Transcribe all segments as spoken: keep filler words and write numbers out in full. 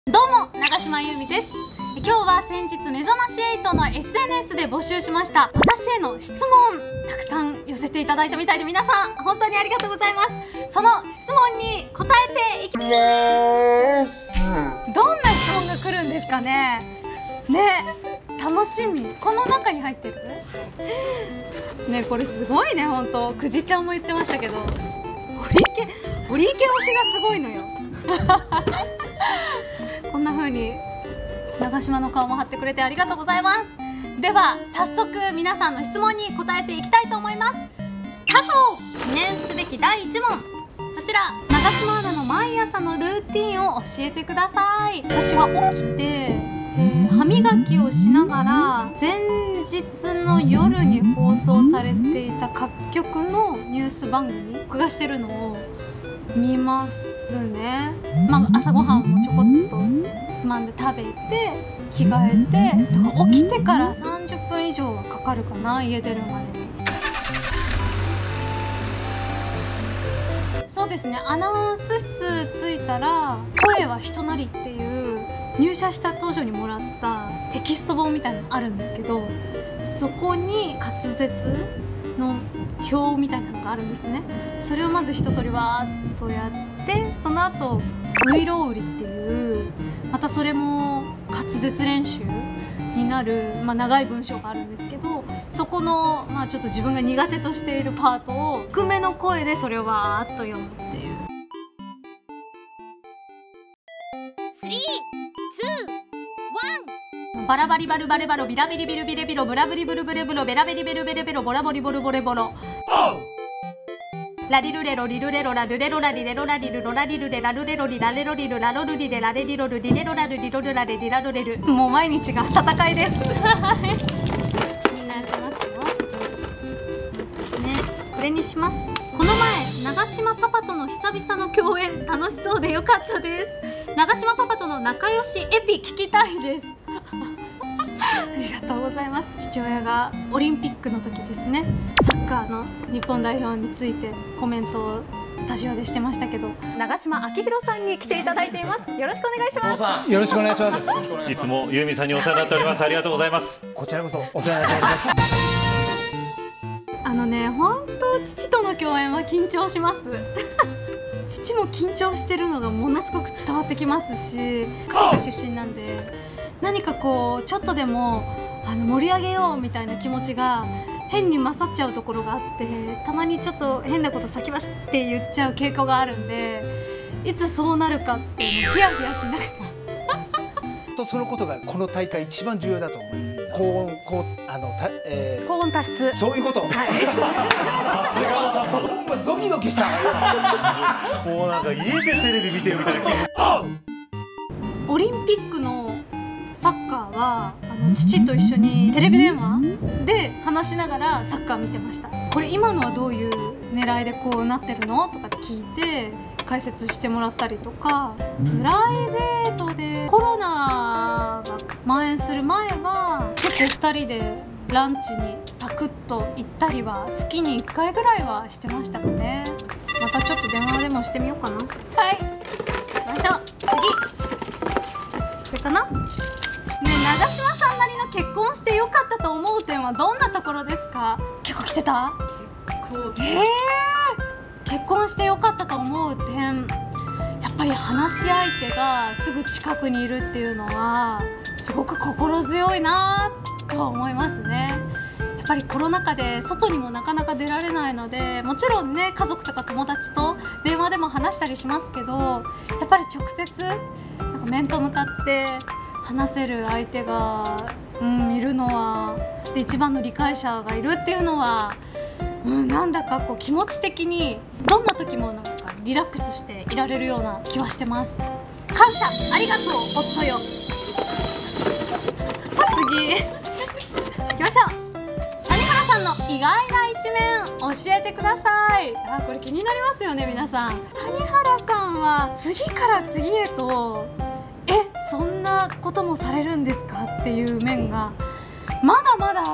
どうも長島優美です。今日は先日めざましエイトの エスエヌエス で募集しました私への質問、たくさん寄せていただいたみたいで、皆さん本当にありがとうございます。その質問に答えていきます。どんな質問が来るんですかね。ね、楽しみ。この中に入ってるね、これすごいね。本当くじちゃんも言ってましたけど、堀池堀池推しがすごいのよこんな風に長島の顔も貼ってくれてありがとうございます。では早速皆さんの質問に答えていきたいと思います。スタート。記念すべきだいいち問、こちら長島アナの毎朝のルーティンを教えてください。私は起きて、えー、歯磨きをしながら前日の夜に放送されていた各局のニュース番組録画してるのを見ますね。まあ、朝ごはんもちょこっとつまんで食べて着替えて、だから起きてからさんじゅっぷん以上はかかるかな、家出るまでに。そうですね、アナウンス室着いたら「声は人なり」っていう入社した当初にもらったテキスト本みたいなのあるんですけど、そこに滑舌の表みたいなのがあるんですね。それをまず一通りわーっとやって、その後ういろうりっていう、またそれも滑舌練習になる、まあ、長い文章があるんですけど、そこの、まあ、ちょっと自分が苦手としているパートを低めの声でそれをわーっと読むっていう。スリー、ツー、ワン。バラバリバルバレバロビラビリビルビレビロブラブリブルブレブロベラベリベルベレベロボラボリボルボレボロラリルレロリルレロラルレロラリレロラリルロラリルレラルレロリラレロリルラロルリレラレリロルリレロラルリロルラレリラルレル。もう毎日が戦いですみんなやってますよね。これにします。この前長島パパとの久々の共演、楽しそうでよかったです。長島パパとの仲良しエピ聞きたいですありがとうございます。父親がオリンピックの時ですね、サッカーの日本代表についてコメントをスタジオでしてましたけど、長島昭弘さんに来ていただいています。よろしくお願いします。 よろしくお願いします。 いつもユーミンさんにお世話になっております。ありがとうございます。 こちらこそお世話になっております。 あのね、本当父との共演は緊張します父も緊張してるのがものすごく伝わってきますし、関西出身なんで何かこうちょっとでもあの盛り上げようみたいな気持ちが変に勝っちゃうところがあって、たまにちょっと変なこと先走って言っちゃう傾向があるんで、いつそうなるかってヒヤヒヤしながらとそのことがこの大会一番重要だと思います。高音高あのた、えー、 高音多湿、 そういうこと。はい、さすがだ。ほんまドキドキした。 もうなんか家でテレビ見てるみたいな気分。 オリンピックのサッカーはあの父と一緒にテレビ電話で話しながらサッカー見てました。これ今のはどういう狙いでこうなってるのとかって聞いて解説してもらったりとか、プライベートでコロナが蔓延する前は結構ふたりでランチにサクッと行ったりは月にいっかいぐらいはしてましたかね。またちょっと電話でもしてみようかな。はい、行きましょう。次これかなね。長島さんなりの結婚してよかったと思う点はどんなところですか。結構来てた。結構えー、結婚してよかったと思う点、やっぱり話し相手がすぐ近くにいるっていうのはすごく心強いなとは思いますね。やっぱりコロナ禍で外にもなかなか出られないので、もちろんね家族とか友達と電話でも話したりしますけど、やっぱり直接なんか面と向かって話せる相手が、うん、いるのはで一番の理解者がいるっていうのは、うん、なんだかこう気持ち的にどんな時もなんかリラックスしていられるような気はしてます。感謝ありがとう夫よ。さあ次行きましょう。谷原さんの意外な一面教えてください。あ、これ気になりますよね皆さん。谷原さんは次から次へとえそんなこともされるんですかっていう面がまだまだあって、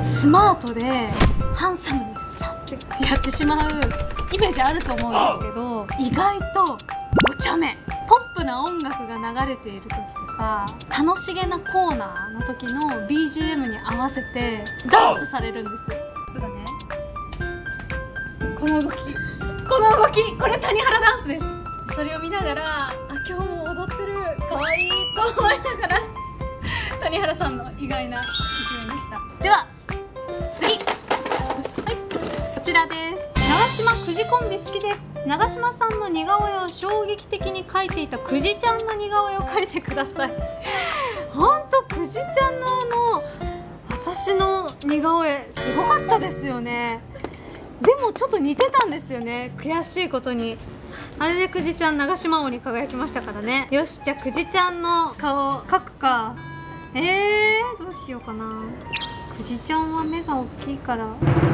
スマートでハンサムにさってやってしまうイメージあると思うんですけど、意外とお茶目ポッププな音楽が流れている時とか、楽しげなコーナーの時の ビージーエム に合わせてダンスされるんですよ。すぐね、この動き、この動き、これ谷原ダンスです。それを見ながら、あ、今日も踊ってる、かわいいと思いながら谷原さんの意外な一面でした。では次、はい、こちらです。長島くじコンビ好きです。長島さんの似顔絵を衝撃的に描いていたくじちゃんの似顔絵を描いてください。ほんとくじちゃんのあの私の似顔絵すごかったですよね。でもちょっと似てたんですよね、悔しいことに。あれでくじちゃん長島王に輝きましたからね。よし、じゃあくじちゃんの顔描くか。えー、どうしようかな。くじちゃんは目が大きいから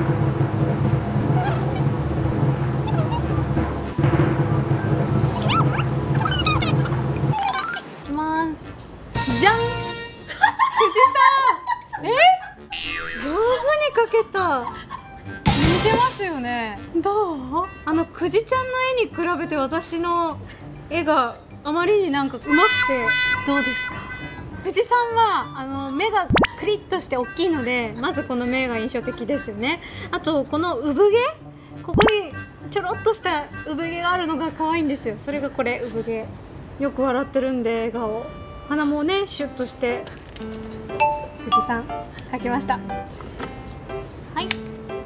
いきます。じゃんくじさんえ上手に描けた。似てますよね。どう？あのくじちゃんの絵に比べて私の絵があまりになんか上手くてどうですか？くじさんはあの目がクリッとして大きいので、まずこの目が印象的ですよね。あとこの産毛、ここにちょろっとした産毛があるのが可愛いんですよ。それがこれ産毛。よく笑ってるんで笑顔。鼻もねシュッとして。くじさん描きました。はい。チ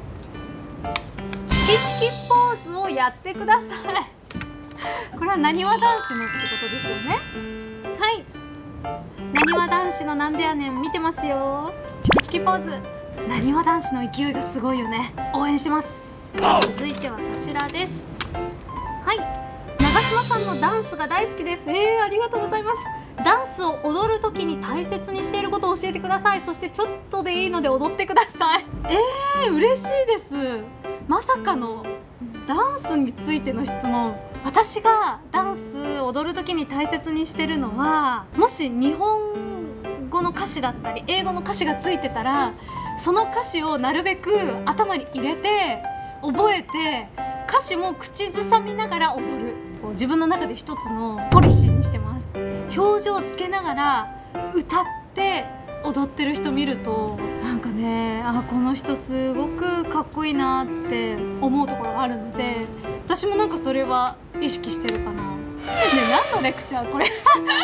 キチキポーズをやってください。これはなにわ男子のってことですよね。はい。なにわ男子のなんでやねん見てますよ。チキチキポーズ。なにわ男子の勢いがすごいよね。応援してます。続いてはこちらです。はい。長島さんのダンスが大好きです。えー、ありがとうございます。ダンスを踊るときに大切にしていることを教えてください。そしてちょっとでいいので踊ってください。えー、嬉しいです。まさかのダンスについての質問。私がダンス踊る時に大切にしてるのは、もし日本語の歌詞だったり英語の歌詞がついてたら、その歌詞をなるべく頭に入れて覚えて、歌詞も口ずさみながら踊る、こう自分の中で一つのポリシーにしてます。表情をつけながら歌って踊ってる人見ると、なんかね、あ、この人すごくかっこいいなって思うところがあるので、私もなんかそれは意識してるかな。ね、何のレクチャーこれ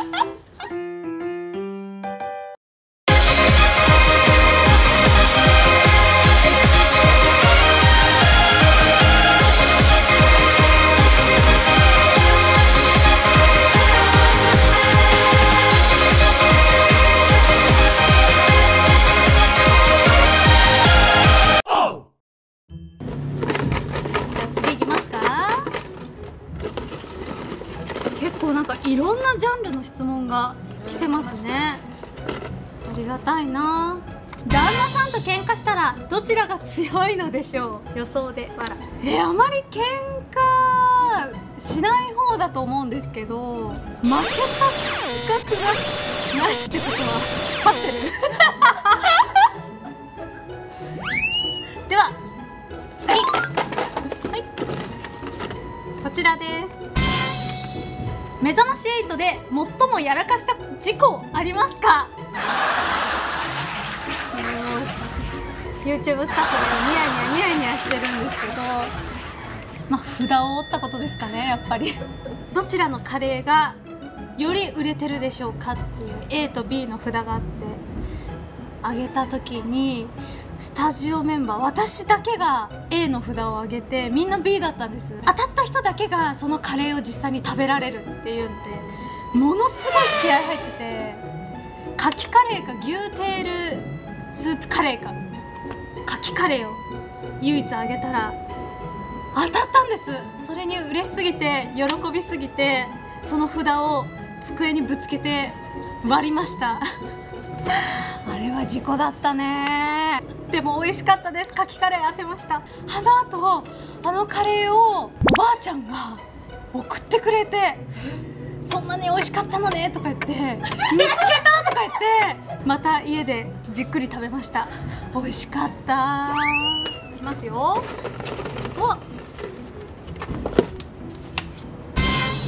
いろんなジャンルの質問が来てますね。ありがたいな。旦那さんと喧嘩したらどちらが強いのでしょう。予想で笑。えー、あまり喧嘩しない方だと思うんですけど、負けた感覚がないってことは勝ってるでは次、はい、こちらです。目覚ましエイトで最もやらかした事故ありますか？ YouTube スタッフでニヤニヤニヤニヤしてるんですけど、まあ札を折ったことですかね、やっぱりどちらのカレーがより売れてるでしょうかっていう エー と ビー の札があって、あげた時にスタジオメンバー私だけが エー の札をあげて、みんな ビー だったんです。当たった人だけがそのカレーを実際に食べられるっていうんで、ものすごい気合入ってて、カキカレーか牛テールスープカレーかカキカレーを唯一あげたら当たったんです。それに嬉しすぎて喜びすぎて、その札を机にぶつけて割りましたあれは事故だったね。でも美味しかったです。カキカレー当てました。あの後あのカレーをおばあちゃんが送ってくれて、そんなに美味しかったのねとか言って見つけたとか言ってまた家でじっくり食べました。美味しかった。いきますよ。お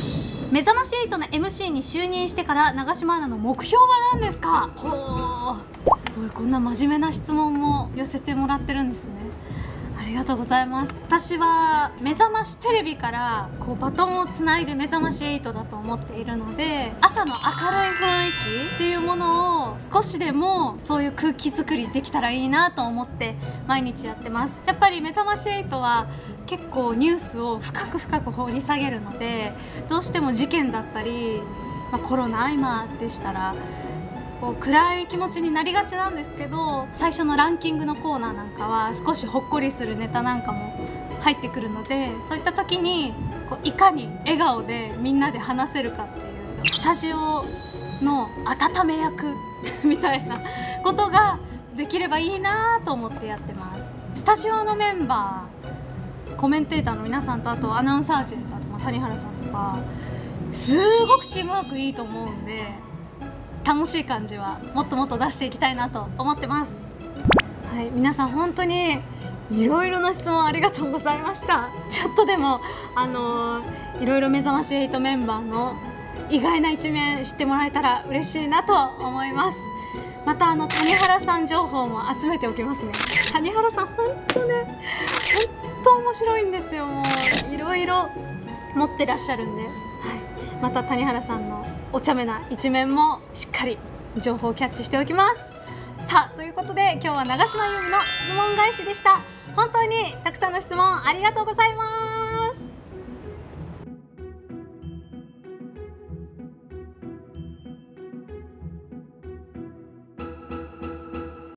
目覚ましエイトの エムシー に就任してから長島アナの目標は何ですか？ほー、すごい、こんな真面目な質問も寄せてもらってるんですね。ありがとうございます。私は目覚ましテレビからこうバトンをつないで目覚ましエイトだと思っているので、朝の明るい雰囲気っていうものを少しでもそういう空気作りできたらいいなと思って毎日やってます。やっぱり目覚ましエイトは結構ニュースを深く深く掘り下げるので、どうしても事件だったり、まあ、コロナ今でしたらこう暗い気持ちになりがちなんですけど、最初のランキングのコーナーなんかは少しほっこりするネタなんかも入ってくるので、そういった時にこういかに笑顔でみんなで話せるかっていうスタジオの温め役みたいなことができればいいなと思ってやってます。スタジオのメンバー、コメンテーターの皆さんと、あとアナウンサー陣と、あとまあ谷原さんとか、すごくチームワークいいと思うんで、楽しい感じはもっともっと出していきたいなと思ってます。はい、皆さん本当にいろいろな質問ありがとうございました。ちょっとでもあのー、いろいろ目覚ましエイトメンバーの意外な一面知ってもらえたら嬉しいなと思います。またあの谷原さん情報も集めておきますね。谷原さん本当ね、本当面白いんですよ。もういろいろ持ってらっしゃるんで、はい、また谷原さんのお茶目な一面もしっかり情報をキャッチしておきます。さあ、ということで今日は長島由美の質問返しでした。本当にたくさんの質問ありがとうございます。